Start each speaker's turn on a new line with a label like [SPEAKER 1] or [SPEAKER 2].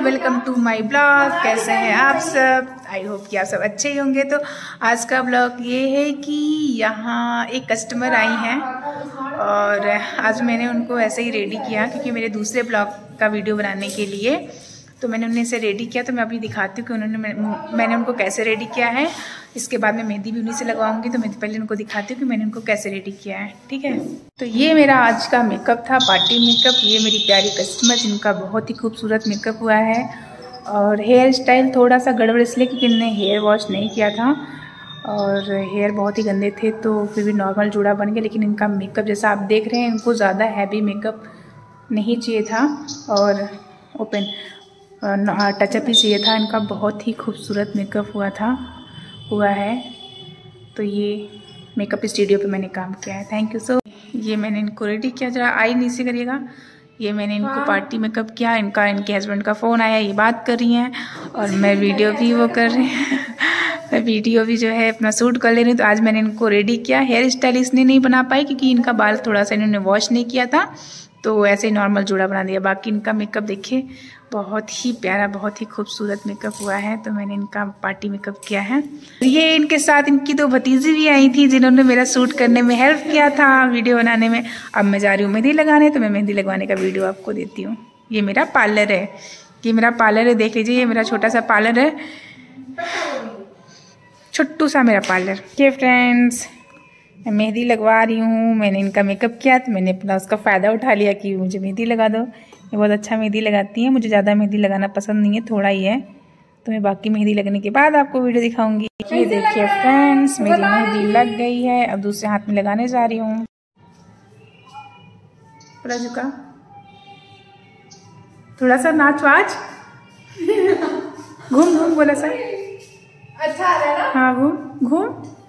[SPEAKER 1] Welcome to my blog. कैसे हैं आप सब? आई होप कि आप सब अच्छे ही होंगे। तो आज का ब्लॉग ये है कि यहाँ एक कस्टमर आई हैं और आज मैंने उनको ऐसे ही रेडी किया क्योंकि मेरे दूसरे ब्लॉग का वीडियो बनाने के लिए तो मैंने उन्हें से रेडी किया। तो मैं अभी दिखाती हूँ कि मैंने उनको कैसे रेडी किया है। इसके बाद मैं मेहंदी भी उन्हीं से लगवाऊंगी, तो मैं पहले उनको दिखाती हूँ कि मैंने उनको कैसे रेडी किया है। ठीक है, तो ये मेरा आज का मेकअप था, पार्टी मेकअप। ये मेरी प्यारी कस्टमर जिनका बहुत ही खूबसूरत मेकअप हुआ है और हेयर स्टाइल थोड़ा सा गड़बड़ इसलिए क्योंकि इन्होंने हेयर वॉश नहीं किया था और हेयर बहुत ही गंदे थे, तो फिर भी नॉर्मल जूड़ा बन गया। लेकिन इनका मेकअप जैसा आप देख रहे हैं, इनको ज़्यादा हैवी मेकअप नहीं चाहिए था और ओपन टचअप ही चाहिए था। इनका बहुत ही खूबसूरत मेकअप हुआ है। तो ये मेकअप स्टूडियो पे मैंने काम किया है। Thank you so. ये मैंने इनको रेडी किया, जरा आई नीचे करिएगा। ये मैंने इनको पार्टी मेकअप किया। इनके हस्बैंड का फ़ोन आया, ये बात कर रही हैं और मैं वीडियो भी वो कर रही हैं मैं वीडियो भी जो है अपना शूट कर ले रही हूँ। तो आज मैंने इनको रेडी किया। हेयर स्टाइल इसने नहीं बना पाई क्योंकि इनका बाल थोड़ा सा इन्होंने वॉश नहीं किया था, तो ऐसे ही नॉर्मल जूड़ा बना दिया। बाकी इनका मेकअप देखिए, बहुत ही प्यारा, बहुत ही खूबसूरत मेकअप हुआ है। तो मैंने इनका पार्टी मेकअप किया है। ये इनके साथ इनकी दो भतीजी भी आई थी जिन्होंने मेरा शूट करने में हेल्प किया था, वीडियो बनाने में। अब मैं जा रही हूँ मेहंदी लगाने, तो मैं मेहंदी लगवाने का वीडियो आपको देती हूँ। ये मेरा पार्लर है, देख लीजिए। ये मेरा छोटा सा पार्लर है, छोटू सा मेरा पार्लर। ये फ्रेंड्स, मैं मेहंदी लगवा रही हूँ। मैंने इनका मेकअप किया तो मैंने अपना उसका फ़ायदा उठा लिया कि मुझे मेहंदी लगा दो। ये बहुत अच्छा मेहंदी लगाती हैं। मुझे ज़्यादा मेहंदी लगाना पसंद नहीं है, थोड़ा ही है। तो मैं बाकी मेहंदी लगने के बाद आपको वीडियो दिखाऊंगी। ये देखिए फ्रेंड्स, मेरी मेहंदी लग गई है। अब दूसरे हाथ में लगाने जा रही हूँ। पूरा झुका, थोड़ा सा नाच वाच घूम घूम बोला सा।
[SPEAKER 2] अच्छा आ रहा है ना?
[SPEAKER 1] हाँ, घूम घूम।